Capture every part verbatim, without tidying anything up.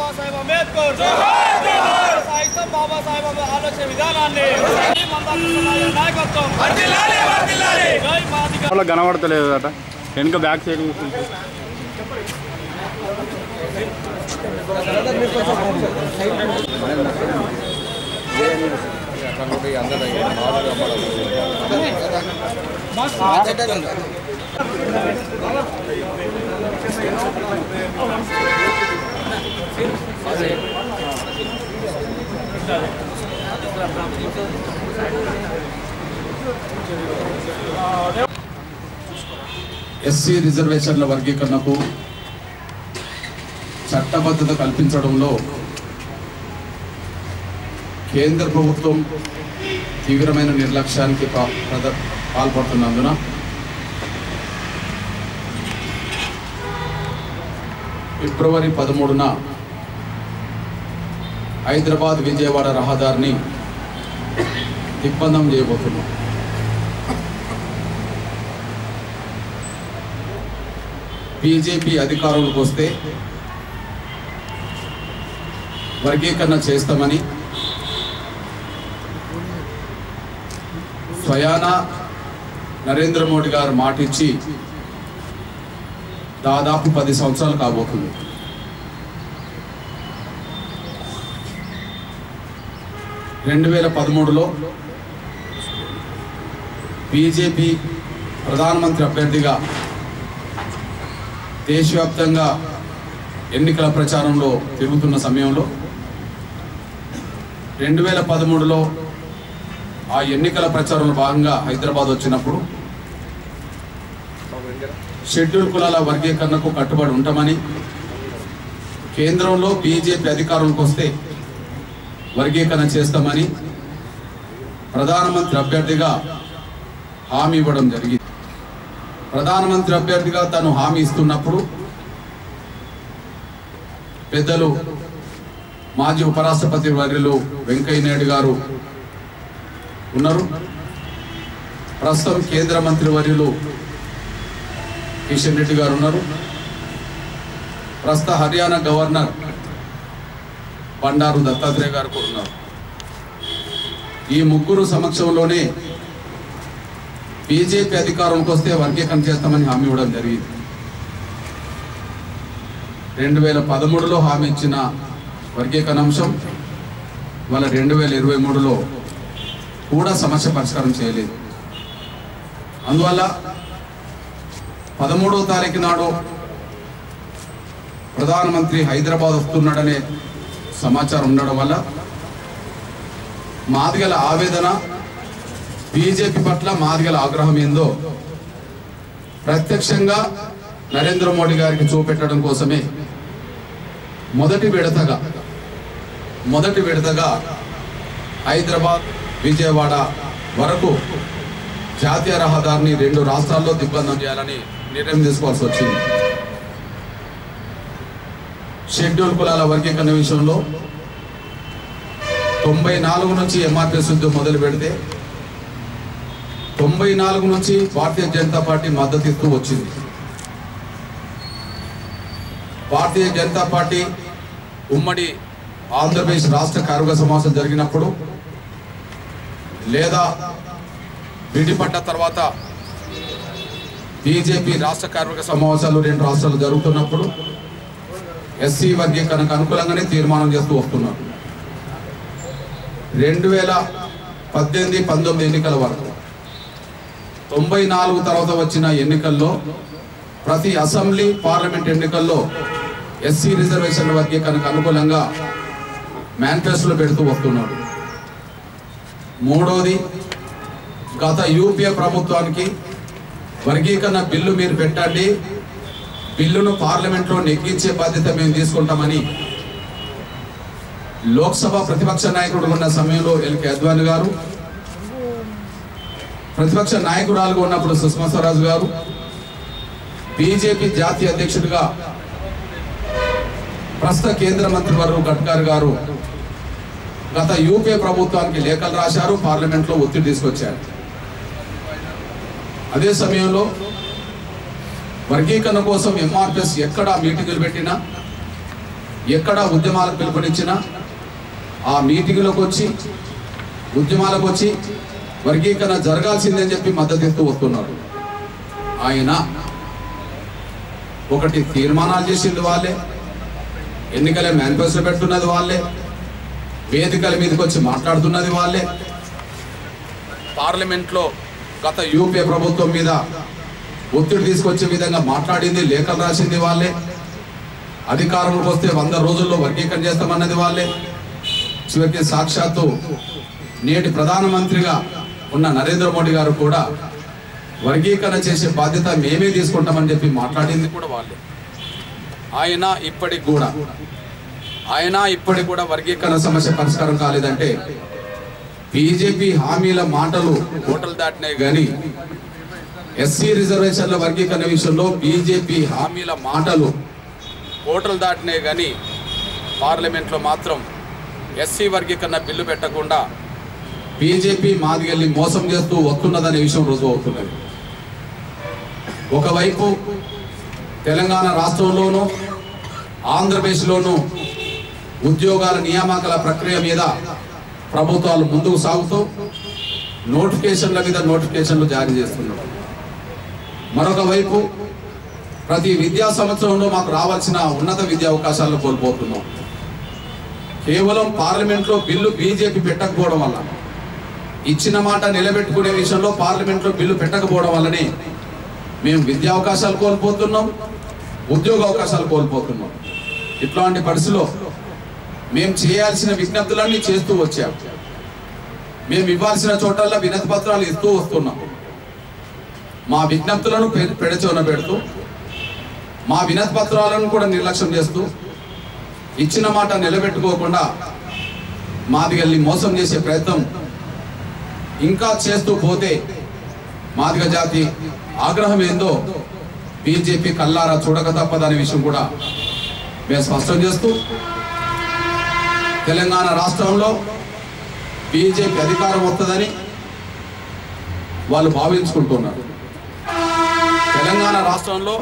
బాబాసాహెబ్ అంబేద్కర్ సాహిత్యం బాబాసాహెబ్ ఆలోచన విధానాన్ని నాయకత్వం కనబడతలేదు అట వెనుక బ్యాక్ సైడ్ కూర్చుంటే ఎస్సీ రిజర్వేషన్ల వర్గీకరణకు చట్టబద్ధత కల్పించడంలో కేంద్ర ప్రభుత్వం తీవ్రమైన నిర్లక్ష్యానికి పాల్పడుతున్నందున ఫిబ్రవరి పదమూడున హైదరాబాద్ విజయవాడ రహదారిని దిగ్బంధం చేయబోతున్నాం. బీజేపీ అధికారంలోకి వస్తే వర్గీకరణ చేస్తామని స్వయాన నరేంద్ర మోడీ గారు మాటిచ్చి దాదాపు పది సంవత్సరాలు కాబోతుంది. రెండు వేల పదమూడులో బీజేపీ ప్రధానమంత్రి అభ్యర్థిగా దేశవ్యాప్తంగా ఎన్నికల ప్రచారంలో తిరుగుతున్న సమయంలో రెండు వేల పదమూడులో ఆ ఎన్నికల ప్రచారంలో భాగంగా హైదరాబాద్ వచ్చినప్పుడు షెడ్యూల్ కులాల వర్గీకరణకు కట్టుబడి ఉంటామని, కేంద్రంలో బీజేపీ అధికారంలోకి వస్తే వర్గీకరణ చేస్తామని ప్రధానమంత్రి అభ్యర్థిగా హామీ ఇవ్వడం జరిగింది. ప్రధానమంత్రి అభ్యర్థిగా తను హామీ ఇస్తున్నప్పుడు పెద్దలు మాజీ ఉపరాష్ట్రపతి వర్యులు వెంకయ్య నాయుడు గారు ఉన్నారు. ప్రస్తుతం కేంద్ర మంత్రి వర్యులు కిషన్ రెడ్డి గారు ఉన్నారు. ప్రస్తుత హర్యానా గవర్నర్ బండారు దత్తాత్రేయ గారు కూడా ఉన్నారు. ఈ ముగ్గురు సమక్షంలోనే బీజేపీ అధికారంలోకి వస్తే వర్గీకరణ చేస్తామని హామీ ఇవ్వడం జరిగింది. రెండు వేల పదమూడులో హామీ ఇచ్చిన వర్గీకరణ అంశం వాళ్ళ రెండు వేల ఇరవై మూడులో కూడా సమస్య పరిష్కారం చేయలేదు. అందువల్ల పదమూడవ తారీఖు నాడు ప్రధానమంత్రి హైదరాబాద్ వస్తున్నాడనే సమాచారం ఉండడం వల్ల మాదిగల ఆవేదన, బీజేపీ పట్ల మాదిగల ఆగ్రహం ఏందో ప్రత్యక్షంగా నరేంద్ర మోడీ గారికి చూపెట్టడం కోసమే మొదటి విడతగా మొదటి విడతగా హైదరాబాద్ విజయవాడ వరకు జాతీయ రహదారిని రెండు రాష్ట్రాల్లో దిగ్బంధం చేయాలని నిర్ణయం తీసుకోవాల్సి వచ్చింది. షెడ్యూల్ కులాల వర్గీకరణ విషయంలో తొంభై నాలుగు నుంచి ఎంఆర్పీఎస్ ఉద్యమం మొదలు పెడితే తొంభై నాలుగు నుంచి భారతీయ జనతా పార్టీ మద్దతు ఇస్తూ వచ్చింది. భారతీయ జనతా పార్టీ ఉమ్మడి ఆంధ్రప్రదేశ్ రాష్ట్ర కార్యవర్గ సమావేశం జరిగినప్పుడు లేదా విడిపడ్డ తర్వాత బీజేపీ రాష్ట్ర కార్యవర్గ సమావేశాలు రెండు రాష్ట్రాలు జరుగుతున్నప్పుడు ఎస్సీ వర్గీకరణకు అనుకూలంగానే తీర్మానం చేస్తూ వస్తున్నారు. రెండు వేల పద్దెనిమిది పంతొమ్మిది ఎన్నికల వరకు తొంభై నాలుగు తర్వాత వచ్చిన ఎన్నికల్లో ప్రతి అసెంబ్లీ పార్లమెంట్ ఎన్నికల్లో ఎస్సీ రిజర్వేషన్ల వర్గీకరణకు అనుకూలంగా మేనిఫెస్టోలో పెడుతూ వస్తున్నారు. మూడోది, గత యూపీఏ ప్రభుత్వానికి వర్గీకరణ బిల్లు మీరు పెట్టండి, బిల్లును పార్లమెంట్లో నెగ్గించే బాధ్యత మేము తీసుకుంటామని లోక్సభ ప్రతిపక్ష నాయకుడు ఉన్న సమయంలో ఎల్కే అద్వానీ గారు, ప్రతిపక్ష నాయకురాలుగా ఉన్నప్పుడు సుష్మా స్వరాజ్ గారు, బీజేపీ జాతీయ అధ్యక్షుడిగా ప్రస్తుత కేంద్ర మంత్రి వర్యులు గడ్కరీ గారు గత యూపీఏ ప్రభుత్వానికి లేఖలు రాశారు, పార్లమెంట్లో ఒత్తిడి తీసుకొచ్చారు. అదే సమయంలో వర్గీకరణ కోసం ఎంఆర్పీఎస్ ఎక్కడ మీటింగులు పెట్టినా ఎక్కడ ఉద్యమాలకు పిలుపునిచ్చినా ఆ మీటింగ్లకు వచ్చి ఉద్యమాలకు వచ్చి వర్గీకరణ జరగాల్సిందని చెప్పి మద్దతు ఇస్తూ వస్తున్నారు. ఆయన ఒకటి తీర్మానాలు చేసింది వాళ్ళే, ఎన్నికల మేనిఫెస్టో పెట్టున్నది వాళ్ళే, వేదికల మీదకి వచ్చి మాట్లాడుతున్నది వాళ్ళే, పార్లమెంట్లో గత యూపీఏ ప్రభుత్వం మీద ఒత్తిడి తీసుకొచ్చే విధంగా మాట్లాడింది, లేఖలు రాసింది వాళ్ళే, అధికారంలోకి వస్తే వంద రోజుల్లో వర్గీకరణ చేస్తామన్నది వాళ్ళే, చివరికి సాక్షాత్తు నేటి ప్రధానమంత్రిగా ఉన్న నరేంద్ర మోడీ గారు కూడా వర్గీకరణ చేసే బాధ్యత మేమే తీసుకుంటామని చెప్పి మాట్లాడింది కూడా వాళ్ళే. ఆయన ఇప్పటికి కూడా ఆయన ఇప్పటికి కూడా వర్గీకరణ సమస్య పరిష్కారం కాలేదంటే బీజేపీ హామీల మాటలు ఓటలు దాటినాయి కానీ ఎస్సీ రిజర్వేషన్ల వర్గీకరణ విషయంలో బీజేపీ హామీల మాటలు ఓటలు దాటినాయి కానీ పార్లమెంట్లో మాత్రం ఎస్సీ వర్గీకరణ బిల్లు పెట్టకుండా బీజేపీ మాదిగల్ని మోసం చేస్తూ వస్తున్నదనే విషయం రుజువు అవుతున్నది. ఒకవైపు తెలంగాణ రాష్ట్రంలోనూ ఆంధ్రప్రదేశ్లోనూ ఉద్యోగాల నియామకాల ప్రక్రియ మీద ప్రభుత్వాలు ముందుకు సాగుతూ నోటిఫికేషన్ల మీద నోటిఫికేషన్లు జారీ చేస్తున్నారు. మరొక వైపు ప్రతి విద్యా సంవత్సరంలో మాకు రావాల్సిన ఉన్నత విద్యా అవకాశాలను కోల్పోతున్నాం. కేవలం పార్లమెంట్లో బిల్లు బీజేపీ పెట్టకపోవడం వల్ల, ఇచ్చిన మాట నిలబెట్టుకునే విషయంలో పార్లమెంట్లో బిల్లు పెట్టకపోవడం వల్లనే మేము విద్యా అవకాశాలు కోల్పోతున్నాం, ఉద్యోగ అవకాశాలు కోల్పోతున్నాం. ఇట్లాంటి పరిస్థితిలో మేము చేయాల్సిన విజ్ఞప్తులన్నీ చేస్తూ వచ్చాం. మేము ఇవ్వాల్సిన చోటల్లో వినతి పత్రాలు ఇస్తూ వస్తున్నాం. మా విజ్ఞప్తులను పెడచోన పెడుతూ మా వినతి పత్రాలను కూడా నిర్లక్ష్యం చేస్తూ ఇచ్చిన మాట నిలబెట్టుకోకుండా మాదిగల్ని మోసం చేసే ప్రయత్నం ఇంకా చేస్తూ పోతే మాదిగ జాతి ఆగ్రహం ఏందో బీజేపీ కల్లారా చూడక తప్పదనే విషయం కూడా మేము స్పష్టం చేస్తూ తెలంగాణ రాష్ట్రంలో బీజేపీ అధికారం వస్తుందని వాళ్ళు భావించుకుంటున్నారు. తెలంగాణ రాష్ట్రంలో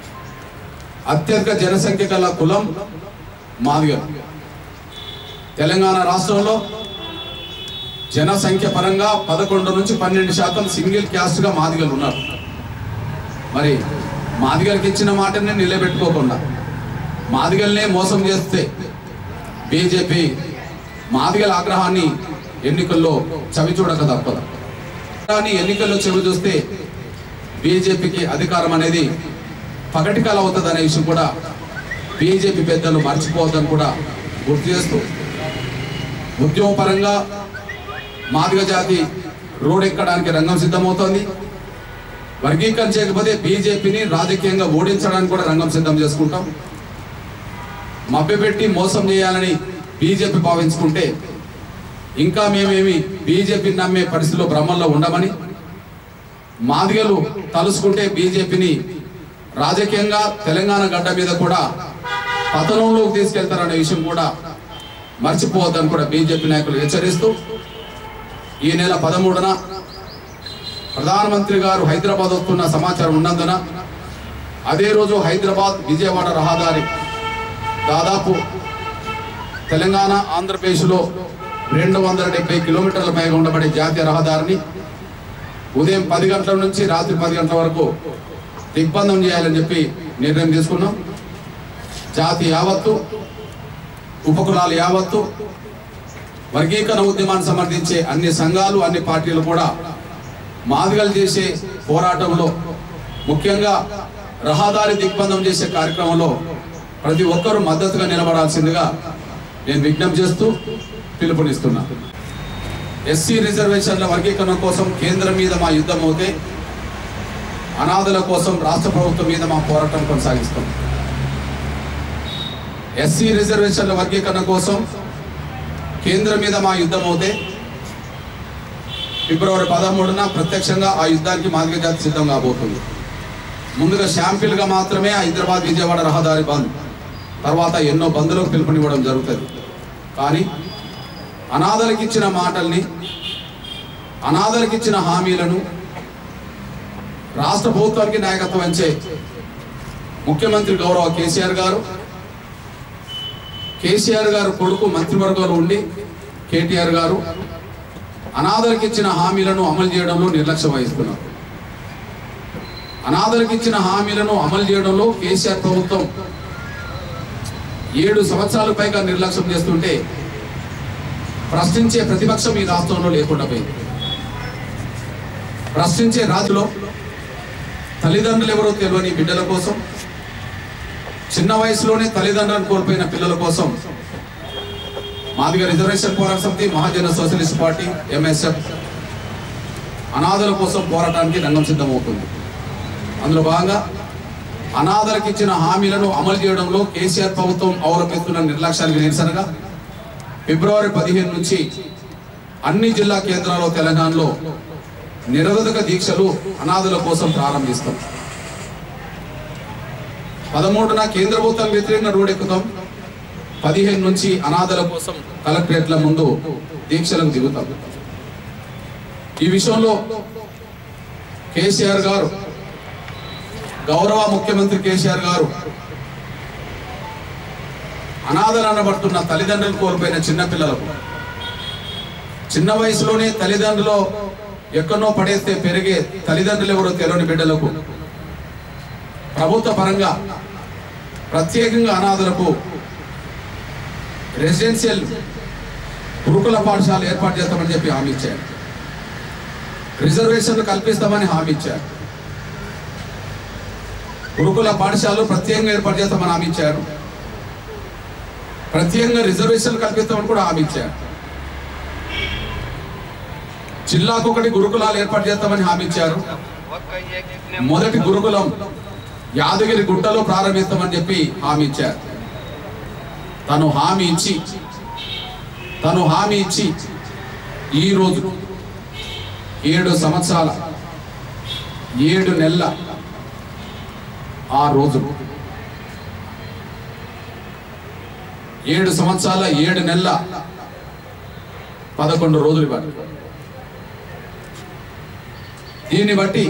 అత్యధిక జనసంఖ్య గల కులం మాదిగలు. తెలంగాణ రాష్ట్రంలో జనసంఖ్య పరంగా పదకొండు నుంచి పన్నెండు శాతం సింగిల్ క్యాస్ట్గా మాదిగలు ఉన్నారు. మరి మాదిగలకి ఇచ్చిన మాటనే నిలబెట్టుకోకుండా మాదిగల్నే మోసం చేస్తే బీజేపీ మాదిగల ఆగ్రహాన్ని ఎన్నికల్లో చవి చూడక తప్పదు. కానీ ఎన్నికల్లో చెవి చూస్తే బీజేపీకి అధికారం అనేది పగటికల అవుతుంది అనే విషయం కూడా బీజేపీ పెద్దలు మర్చిపోవద్దని కూడా గుర్తు చేస్తూ ఉద్యమ పరంగా మాదిగ జాతి రోడ్ ఎక్కడానికి రంగం సిద్ధమవుతోంది. వర్గీకరణ చేయకపోతే బీజేపీని రాజకీయంగా ఓడించడానికి కూడా రంగం సిద్ధం చేసుకుంటాం. మభ్యపెట్టి మోసం చేయాలని బీజేపీ భావించుకుంటే ఇంకా మేమేమి బీజేపీని నమ్మే పరిస్థితిలో భ్రమంలో ఉండమని, మాదిగలు తలుసుకుంటే బీజేపీని రాజకీయంగా తెలంగాణ గడ్డ మీద కూడా పతనంలోకి తీసుకెళ్తారనే విషయం కూడా మర్చిపోవద్దని కూడా బీజేపీ నాయకులు హెచ్చరిస్తూ ఈ నెల పదమూడున ప్రధానమంత్రి గారు హైదరాబాద్ వస్తున్న సమాచారం ఉన్నందున అదే రోజు హైదరాబాద్ విజయవాడ రహదారి దాదాపు తెలంగాణ ఆంధ్రప్రదేశ్లో రెండు వందల డెబ్బై కిలోమీటర్ల పైగా ఉండబడే జాతీయ రహదారిని ఉదయం పది గంటల నుంచి రాత్రి పది గంటల వరకు దిగ్బంధం చేయాలని చెప్పి నిర్ణయం తీసుకున్నాం. జాతి యావత్తు, ఉపకులాలు యావత్తు, వర్గీకరణ ఉద్యమాన్ని సమర్థించే అన్ని సంఘాలు, అన్ని పార్టీలు కూడా మాదిగలు చేసే పోరాటంలో, ముఖ్యంగా రహదారి దిగ్బంధం చేసే కార్యక్రమంలో ప్రతి ఒక్కరూ మద్దతుగా నిలబడాల్సిందిగా నేను విజ్ఞప్తి చేస్తూ పిలుపునిస్తున్నా. ఎస్సీ రిజర్వేషన్ల వర్గీకరణ కోసం కేంద్రం మీద మా యుద్ధం అవుతే అనాథల కోసం రాష్ట్ర ప్రభుత్వం మీద మా పోరాటం కొనసాగిస్తాం. ఎస్సీ రిజర్వేషన్ల వర్గీకరణ కోసం కేంద్రం మీద మా యుద్ధం అవుతే ఫిబ్రవరి పదమూడున ప్రత్యక్షంగా ఆ యుద్ధానికి మాదిగ జాతి సిద్ధం కాబోతుంది. ముందుగా శాంపిల్గా మాత్రమే హైదరాబాద్ విజయవాడ రహదారి బంద్, తర్వాత ఎన్నో బంద్లకు పిలుపునివ్వడం జరుగుతుంది. కానీ అనాథలకు ఇచ్చిన మాటల్ని, అనాథలకు ఇచ్చిన హామీలను రాష్ట్ర ప్రభుత్వానికి నాయకత్వం వహించే ముఖ్యమంత్రి గౌరవ కేసీఆర్ గారు కేసీఆర్ గారు కొడుకు మంత్రివర్గంలో ఉండి కేటీఆర్ గారు అనాథలకు ఇచ్చిన హామీలను అమలు చేయడంలో నిర్లక్ష్యం వహిస్తున్నారు. అనాథలకు ఇచ్చిన హామీలను అమలు చేయడంలో కేసీఆర్ ప్రభుత్వం ఏడు సంవత్సరాల పైగా నిర్లక్ష్యం చేస్తుంటే ప్రశ్నించే ప్రతిపక్షం ఈ రాష్ట్రంలో లేకుండా పోయింది. ప్రశ్నించే రాజులో తల్లిదండ్రులు ఎవరో తెలియని బిడ్డల కోసం, చిన్న వయసులోనే తల్లిదండ్రులను కోల్పోయిన పిల్లల కోసం మాదిగ రిజర్వేషన్ పోరాట సమితి, మహాజన సోషలిస్ట్ పార్టీ, ఎంఎస్ఎఫ్ అనాథల కోసం పోరాటానికి రంగం సిద్ధమవుతుంది. అందులో భాగంగా అనాథలకు ఇచ్చిన హామీలను అమలు చేయడంలో కేసీఆర్ ప్రభుత్వం అవలంబిస్తున్న నిర్లక్ష్యానికి నిరసనగా ఫిబ్రవరి పదిహేను నుంచి అన్ని జిల్లా కేంద్రాల్లో తెలంగాణలో నిరవధిక దీక్షలు అనాథల కోసం ప్రారంభిస్తాం. పదమూడున కేంద్ర ప్రభుత్వం వ్యతిరేకంగా రోడ్డెక్కుతాం. పదిహేను నుంచి అనాథల కోసం కలెక్టరేట్ల ముందు దీక్షలకు దిగుతాం. ఈ విషయంలో కేసీఆర్ గారు, గౌరవ ముఖ్యమంత్రి కేసీఆర్ గారు అనాథలు అనబడుతున్న తల్లిదండ్రులు కోల్పోయిన చిన్నపిల్లలకు, చిన్న వయసులోనే తల్లిదండ్రులు ఎక్కడో పడేస్తే పెరిగే తల్లిదండ్రులు ఎవరో తెలియని బిడ్డలకు ప్రభుత్వ పరంగా ప్రత్యేకంగా అనాథలకు రెసిడెన్షియల్ గురుకుల పాఠశాల ఏర్పాటు చేస్తామని చెప్పి హామీ ఇచ్చారు. రిజర్వేషన్లు కల్పిస్తామని హామీ ఇచ్చారు. గురుకుల పాఠశాలలు ప్రత్యేకంగా ఏర్పాటు చేస్తామని హామీ ఇచ్చారు. ప్రత్యేకంగా రిజర్వేషన్లు కల్పిస్తామని కూడా హామీ ఇచ్చారు. జిల్లాకు ఒకటి గురుకులాలు ఏర్పాటు చేస్తామని హామీ ఇచ్చారు. మొదటి గురుకులం యాదగిరి గుట్టలో ప్రారంభిస్తామని చెప్పి హామీ ఇచ్చారు. తను హామీ ఇచ్చి తను హామీ ఇచ్చి ఈ రోజు ఏడు సంవత్సరాల ఏడు నెలల ఆ రోజు ఏడు సంవత్సరాల ఏడు నెలల పదకొండు రోజులు బట్టి దీన్ని బట్టి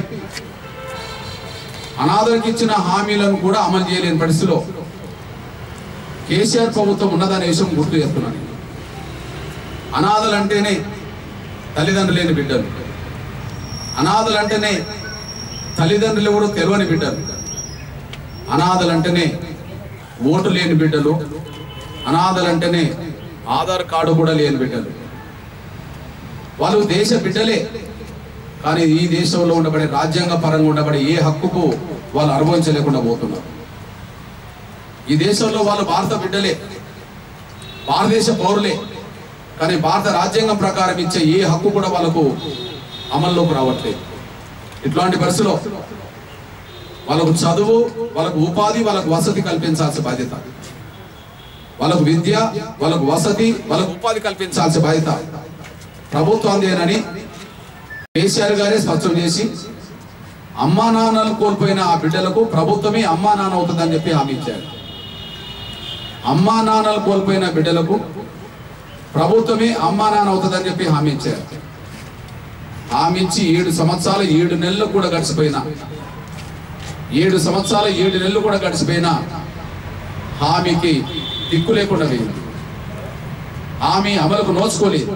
అనాథలకు ఇచ్చిన హామీలను కూడా అమలు చేయలేని పరిస్థితిలో కేసీఆర్ ప్రభుత్వం ఉన్నదనే విషయం గుర్తు చేస్తున్నాను. అనాథలు అంటేనే తల్లిదండ్రులు లేని బిడ్డలు, అనాథలు అంటేనే తల్లిదండ్రులు ఎవరు తెలియని బిడ్డలు, అనాథలు అంటేనే ఓటు లేని బిడ్డలు, అనాథలు అంటేనే ఆధార్ కార్డు కూడా లేని బిడ్డలు. వాళ్ళు దేశ బిడ్డలే, కానీ ఈ దేశంలో ఉండబడే రాజ్యాంగ పరంగా ఉండబడే ఏ హక్కుకు వాళ్ళు అనుభవించలేకుండా పోతున్నారు. ఈ దేశంలో వాళ్ళు భారత బిడ్డలే, భారతదేశ పౌరులే, కానీ భారత రాజ్యాంగం ప్రకారం ఇచ్చే ఏ హక్కు కూడా వాళ్ళకు అమల్లోకి రావట్లేదు. ఇట్లాంటి పరిస్థితిలో వాళ్ళకు చదువు, వాళ్ళకు ఉపాధి, వాళ్ళకు వసతి కల్పించాల్సిన బాధ్యత, వాళ్ళకు విద్య, వాళ్ళకు వసతి, వాళ్ళకు ఉపాధి కల్పించాల్సిన బాధ్యత ప్రభుత్వాందేనని కేసీఆర్ గారే స్పష్టం చేసి అమ్మా నాన్నలు కోల్పోయిన ఆ బిడ్డలకు ప్రభుత్వమే అమ్మా నాన్న అవుతుందని చెప్పి హామీ ఇచ్చారు. అమ్మా నాన్నలు కోల్పోయిన బిడ్డలకు ప్రభుత్వమే అమ్మా నాన్న అవుతుందని చెప్పి హామీ ఇచ్చారు. హామీ ఇచ్చి ఏడు సంవత్సరాలు ఏడు నెలలు కూడా గడిచిపోయినా ఏడు సంవత్సరాలు ఏడు నెలలు కూడా గడిచిపోయినా హామీకి దిక్కు లేకుండా పోయింది. హామీ అమలుకు నోచుకోలేదు.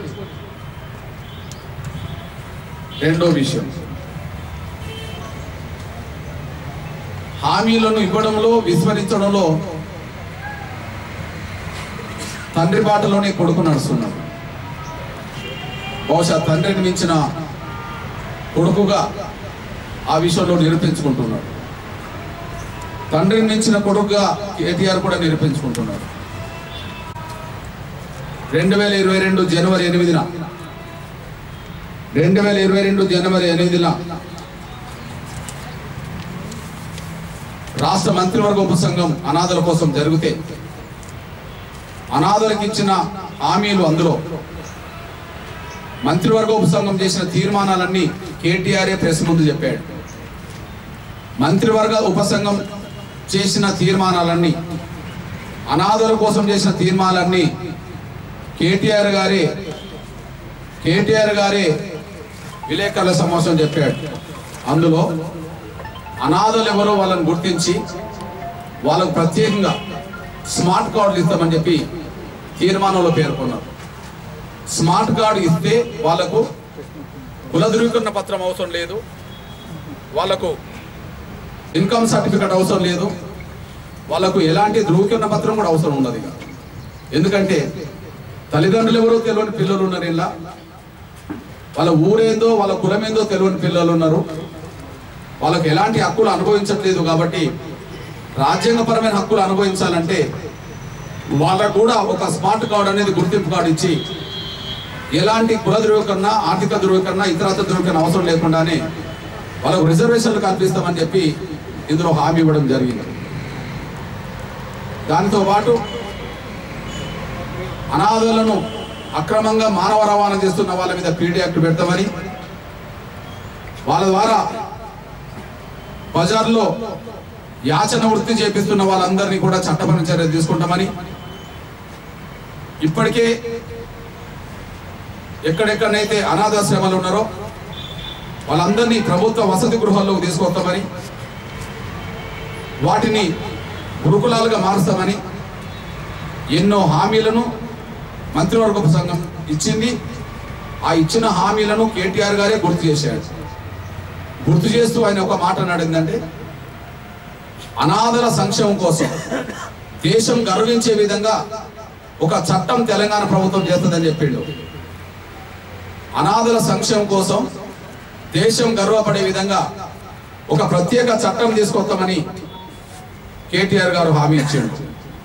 రెండో విషయం, హామీలను ఇవ్వడంలో విస్మరించడంలో తండ్రి బాటలోనే కొడుకు నడుస్తున్నాడు. బహుశా తండ్రిని మించిన కొడుకుగా ఆ విషయంలో నిరూపించుకుంటున్నాడు. తండ్రిని మించిన కొడుకుగా కేటీఆర్ కూడా నిరూపించుకుంటున్నాడు. రెండు వేల ఇరవై రెండు జనవరి ఎనిమిదిన రెండు వేల ఇరవై రెండు జనవరి ఎనిమిదిన రాష్ట్ర మంత్రివర్గ ఉపసంఘం అనాథల కోసం జరిగితే అనాథలకు ఇచ్చిన హామీలు, అందులో మంత్రివర్గ ఉపసంఘం చేసిన తీర్మానాలన్నీ కేటీఆర్ఏ ప్రెస్ ముందు చెప్పాడు. మంత్రివర్గ ఉపసంఘం చేసిన తీర్మానాలన్నీ, అనాథల కోసం చేసిన తీర్మానాలన్నీ కేటీఆర్ గారే కేటీఆర్ గారే విలేకరుల సమావేశం చెప్పాడు. అందులో అనాథలు ఎవరో వాళ్ళని గుర్తించి వాళ్ళకు ప్రత్యేకంగా స్మార్ట్ కార్డులు ఇస్తామని చెప్పి తీర్మానంలో పేర్కొన్నారు. స్మార్ట్ కార్డు ఇస్తే వాళ్లకు కుల ధృవీకరణ పత్రం అవసరం లేదు, వాళ్లకు ఇన్కమ్ సర్టిఫికెట్ అవసరం లేదు, వాళ్లకు ఎలాంటి ధృవీకరణ పత్రం కూడా అవసరం ఉండదు. ఇక ఎందుకంటే తల్లిదండ్రులు ఎవరో తెలియని పిల్లలు ఉన్నారు, ఇలా వాళ్ళ ఊరేందో వాళ్ళ కులమేందో తెలియని పిల్లలు ఉన్నారు, వాళ్ళకు ఎలాంటి హక్కులు అనుభవించట్లేదు. కాబట్టి రాజ్యాంగపరమైన హక్కులు అనుభవించాలంటే వాళ్ళకు కూడా ఒక స్మార్ట్ కార్డు అనేది గుర్తింపు కార్డు ఇచ్చి ఎలాంటి కుల ధృవీకరణ, ఆర్థిక ధృవీకరణ, ఇతరత్ర ధృవీకరణ అవసరం లేకుండానే వాళ్ళకు రిజర్వేషన్లు కల్పిస్తామని చెప్పి ఇందులో హామీ ఇవ్వడం జరిగింది. దానితో పాటు అనాథలను అక్రమంగా మానవ రవాణా చేస్తున్న వాళ్ళ మీద పీడీ యాక్ట్ పెడతామని, వాళ్ళ ద్వారా బజార్లో యాచన వృత్తి చేపిస్తున్న వాళ్ళందరినీ కూడా చట్టపరమైన చర్యలు తీసుకుంటామని, ఇప్పటికే ఎక్కడెక్కడైతే అనాథాశ్రమాలు ఉన్నారో వాళ్ళందరినీ ప్రభుత్వ వసతి గృహాల్లోకి తీసుకొస్తామని, వాటిని గురుకులాలుగా మారుస్తామని ఎన్నో హామీలను మంత్రివర్గ సంఘం ఇచ్చింది. ఆ ఇచ్చిన హామీలను కేటీఆర్ గారే గుర్తు చేశాడు. గుర్తు చేస్తూ ఆయన ఒక మాట అన్నాడు, ఏంటంటే అనాథల సంక్షేమం కోసం దేశం గర్వించే విధంగా ఒక చట్టం తెలంగాణ ప్రభుత్వం చేస్తుందని చెప్పిండు. అనాథల సంక్షేమం కోసం దేశం గర్వపడే విధంగా ఒక ప్రత్యేక చట్టం తీసుకొస్తామని కేటీఆర్ గారు హామీ ఇచ్చాడు.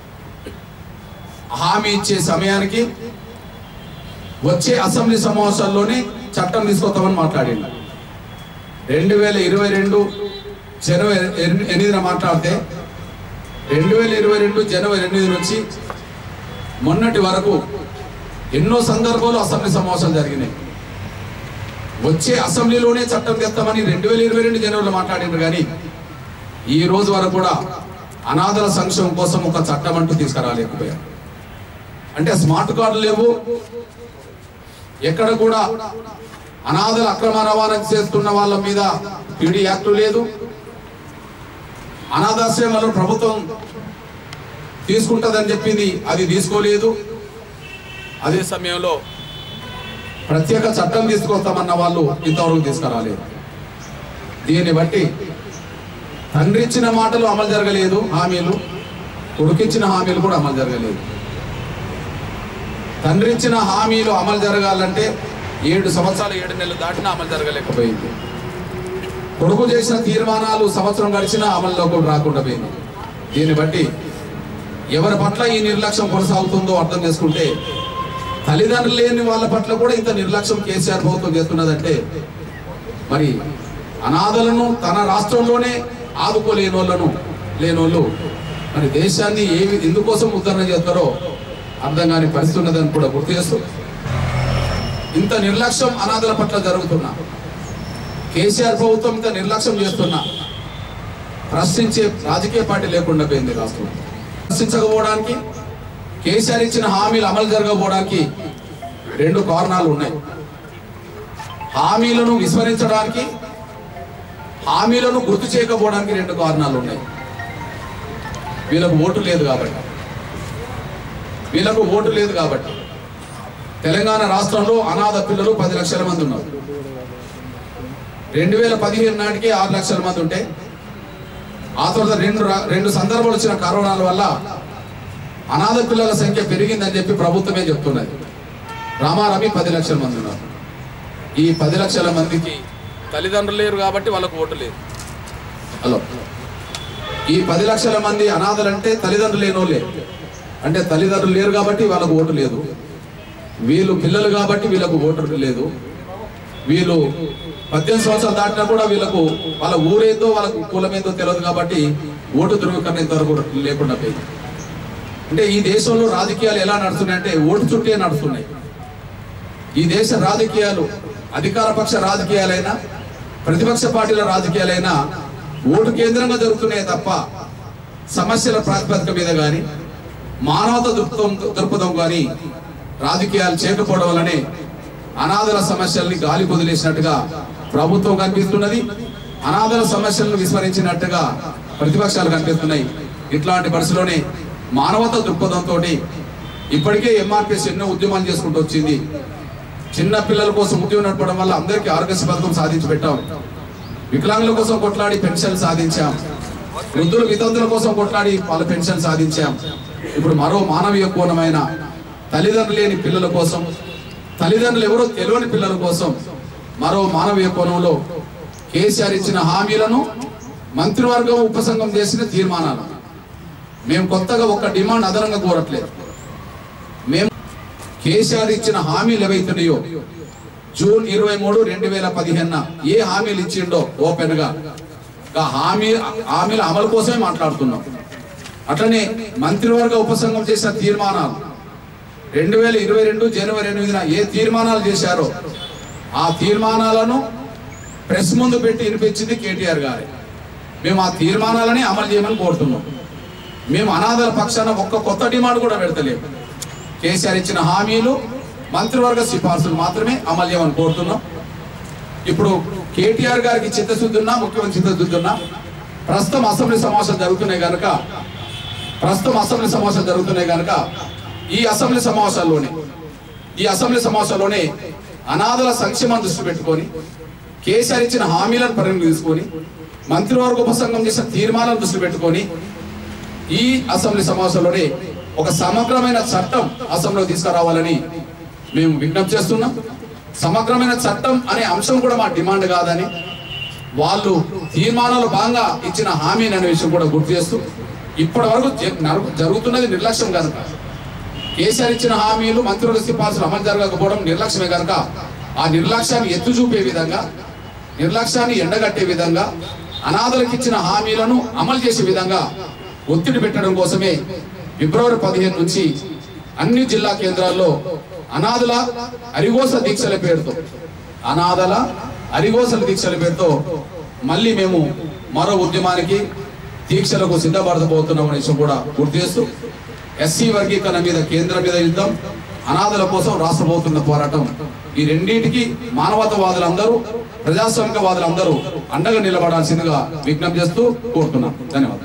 హామీ ఇచ్చే సమయానికి వచ్చే అసెంబ్లీ సమావేశాల్లోనే చట్టం తీసుకొస్తామని మాట్లాడిండు. రెండు వేల ఇరవై రెండు జనవరి ఎనిమిదిన మాట్లాడితే రెండు వేల ఇరవై రెండు జనవరి ఎనిమిది నుంచి మొన్నటి వరకు ఎన్నో సందర్భాలు అసెంబ్లీ సమావేశాలు జరిగినాయి. వచ్చే అసెంబ్లీలోనే చట్టం తెస్తామని రెండు వేల ఇరవై రెండు జనవరిలో మాట్లాడిండ్రు, కానీ ఈ రోజు వరకు కూడా అనాథల సంక్షేమం కోసం ఒక చట్టం అంటూ తీసుకురాలేకపోయారు. అంటే స్మార్ట్ కార్డులు లేవు, ఎక్కడ కూడా అనాథల అక్రమ రవాణా చేస్తున్న వాళ్ళ మీద పీడీ యాక్ట్ లేదు, అనాథాశ్రమాలను ప్రభుత్వం తీసుకుంటుందని చెప్పింది అది తీసుకోలేదు. అదే సమయంలో ప్రత్యేక చట్టం తీసుకొస్తామన్న వాళ్ళు ఇంతవరకు తీసుకురాలేదు. దీన్ని బట్టి తండ్రి ఇచ్చిన మాటలు అమలు జరగలేదు, హామీలు కొడుకిచ్చిన హామీలు కూడా అమలు జరగలేదు. తండ్రి ఇచ్చిన హామీలు అమలు జరగాలంటే ఏడు సంవత్సరాలు ఏడు నెలలు దాటినా అమలు జరగలేకపోయింది. కొడుకు చేసిన తీర్మానాలు సంవత్సరం గడిచినా అమలులోకి రాకుండా పోయింది. దీన్ని బట్టి ఎవరి పట్ల ఈ నిర్లక్ష్యం కొనసాగుతుందో అర్థం చేసుకుంటే తల్లిదండ్రులు లేని వాళ్ళ పట్ల కూడా ఇంత నిర్లక్ష్యం కేసీఆర్ ప్రభుత్వం చేస్తున్నదంటే మరి అనాథలను తన రాష్ట్రంలోనే ఆదుకోలేని వాళ్ళను లేనోళ్ళు మరి దేశాన్ని ఏ ఎందుకోసం ఉద్ధరణ చేస్తారో అర్థం కాని పరిస్థితి ఉన్నదని కూడా గుర్తు చేస్తూ ఇంత నిర్లక్ష్యం అనాథల పట్ల జరుగుతున్నా, కేసీఆర్ ప్రభుత్వం ఇంత నిర్లక్ష్యం చేస్తున్నా ప్రశ్నించే రాజకీయ పార్టీ లేకుండా పోయింది రాష్ట్రం. ప్రశ్నించకపోవడానికి, కేసీఆర్ ఇచ్చిన హామీలు అమలు జరగకపోవడానికి రెండు కారణాలు ఉన్నాయి. హామీలను విస్మరించడానికి, హామీలను గుర్తు చేయకపోవడానికి రెండు కారణాలు ఉన్నాయి. వీళ్ళకు ఓటు లేదు కాబట్టి వీళ్ళకు ఓటు లేదు కాబట్టి తెలంగాణ రాష్ట్రంలో అనాథ పిల్లలు పది లక్షల మంది ఉన్నారు. రెండు వేల పదిహేను నాటికే ఆరు లక్షల మంది ఉంటే ఆ తర్వాత రెండు రెండు సందర్భాలు వచ్చిన కరోనాల వల్ల అనాథ పిల్లల సంఖ్య పెరిగిందని చెప్పి ప్రభుత్వమే చెప్తున్నది. రామారమి పది లక్షల మంది ఉన్నారు. ఈ పది లక్షల మందికి తల్లిదండ్రులు లేరు కాబట్టి వాళ్ళకు ఓటు లేదు. హలో, ఈ పది లక్షల మంది అనాథలంటే తల్లిదండ్రులు లేనోళ్ళే, అంటే తల్లిదండ్రులు లేరు కాబట్టి వాళ్ళకు ఓటు లేదు. వీళ్ళు పిల్లలు కాబట్టి వీళ్ళకు ఓటు లేదు. వీళ్ళు పద్దెనిమిది సంవత్సరాలు దాటినా కూడా వీళ్ళకు వాళ్ళ ఊరేందో వాళ్ళకు కులమేందో తెలియదు కాబట్టి ఓటు ధృవీకరణ ఇంతవరకు లేకుండా పోయింది. అంటే ఈ దేశంలో రాజకీయాలు ఎలా నడుస్తున్నాయంటే ఓటు చుట్టే నడుస్తున్నాయి. ఈ దేశ రాజకీయాలు అధికార పక్ష రాజకీయాలైనా ప్రతిపక్ష పార్టీల రాజకీయాలైనా ఓటు కేంద్రంగా జరుగుతున్నాయి తప్ప సమస్యల ప్రాతిపదిక మీద కానీ మానవత దృక్పథం దృక్పథం కానీ రాజకీయాలు చేయకపోవడం వల్లనే అనాథల సమస్యల్ని గాలి వదిలేసినట్టుగా ప్రభుత్వం కనిపిస్తున్నది. అనాథల సమస్యలను విస్మరించినట్టుగా ప్రతిపక్షాలు కనిపిస్తున్నాయి. ఇట్లాంటి పరిస్థితిలోనే మానవత దృక్పథంతో ఇప్పటికే ఎంఆర్పిఎస్ ఎన్నో ఉద్యమాలు చేసుకుంటూ వచ్చింది. చిన్న పిల్లల కోసం ఉద్యమం నడపడం వల్ల అందరికీ ఆరోగ్యశ్రీ పథకం సాధించి పెట్టాం. వికలాంగుల కోసం కొట్లాడి పెన్షన్ సాధించాం. వృద్ధుల వితంతుల కోసం కొట్లాడి వాళ్ళ పెన్షన్ సాధించాం. ఇప్పుడు మరో మానవీయ కోణమైన తల్లిదండ్రులు లేని పిల్లల కోసం, తల్లిదండ్రులు ఎవరో తెలియని పిల్లల కోసం మరో మానవీయ కోణంలో కేసీఆర్ ఇచ్చిన హామీలను మంత్రివర్గం ఉపసంఘం చేసిన తీర్మానాలు. మేము కొత్తగా ఒక డిమాండ్ అదనంగా కోరట్లేదు. మేము కేసీఆర్ ఇచ్చిన హామీలు ఏవైతున్నాయో జూన్ ఇరవై మూడు రెండు వేల పదిహేను ఏ హామీలు ఇచ్చిండో ఓపెన్ గా హామీ హామీల అమలు కోసమే మాట్లాడుతున్నాం. అట్లనే మంత్రివర్గ ఉపసంఘం చేసిన తీర్మానాలు రెండు వేల ఇరవై రెండు జనవరి ఎనిమిదిన ఏ తీర్మానాలు చేశారో ఆ తీర్మానాలను ప్రెస్ ముందు పెట్టి వినిపించింది కేటీఆర్ గారే. మేము ఆ తీర్మానాలని అమలు చేయమని కోరుతున్నాం. మేము అనాథల పక్షాన ఒక్క కొత్త డిమాండ్ కూడా పెడతలేము. కేసీఆర్ ఇచ్చిన హామీలు మంత్రివర్గ సిఫార్సులు మాత్రమే అమలు చేయమని కోరుతున్నాం. ఇప్పుడు కేటీఆర్ గారికి చిత్తశుద్ధి ఉన్నా, ముఖ్యమంత్రి చిత్తశుద్ధి ఉన్నా, ప్రస్తుతం అసెంబ్లీ సమావేశాలు జరుగుతున్నాయి కనుక ప్రస్తుతం అసెంబ్లీ సమావేశాలు జరుగుతున్నాయి కనుక ఈ అసెంబ్లీ సమావేశాల్లోనే ఈ అసెంబ్లీ సమావేశాల్లోనే అనాథల సంక్షేమం దృష్టి పెట్టుకొని కేసీఆర్ ఇచ్చిన హామీలను పరిగణలోకి తీసుకొని మంత్రివర్గ ఉపసంఘం చేసిన తీర్మానాలను దృష్టి పెట్టుకొని ఈ అసెంబ్లీ సమావేశాల్లోనే ఒక సమగ్రమైన చట్టం అసెంబ్లీలో తీసుకురావాలని మేము విజ్ఞప్తి చేస్తున్నాం. సమగ్రమైన చట్టం అనే అంశం కూడా మా డిమాండ్ కాదని వాళ్ళు తీర్మానాలు బాగా ఇచ్చిన హామీని అనే విషయం కూడా గుర్తు చేస్తూ ఇప్పటి వరకు జరుగుతున్నది నిర్లక్ష్యం కనుక కేసీఆర్ ఇచ్చిన హామీలు మంత్రివర్గ సిఫార్సులు అమలు జరగకపోవడం నిర్లక్ష్యమే కనుక ఆ నిర్లక్ష్యాన్ని ఎత్తు చూపే విధంగా, నిర్లక్ష్యాన్ని ఎండగట్టే విధంగా, అనాథలకు ఇచ్చిన హామీలను అమలు చేసే విధంగా ఒత్తిడి పెట్టడం కోసమే ఫిబ్రవరి పదిహేను నుంచి అన్ని జిల్లా కేంద్రాల్లో అనాథల అరిగోస దీక్షల పేరుతో అనాథల అరిగోసల దీక్షల పేరుతో మళ్ళీ మేము మరో ఉద్యమానికి దీక్షలకు సిద్ధపడబోతున్నాం అనే విషయం కూడా గుర్తు చేస్తూ ఎస్సీ వర్గీకరణ మీద కేంద్రం మీద యుద్ధం, అనాథల కోసం రాష్ట్రపోతున్న పోరాటం, ఈ రెండింటికి మానవతావాదులందరూ ప్రజాస్వామికవాదులందరూ అండగా నిలబడాల్సిందిగా విజ్ఞప్తి చేస్తూ కోరుతున్నాం. ధన్యవాదాలు.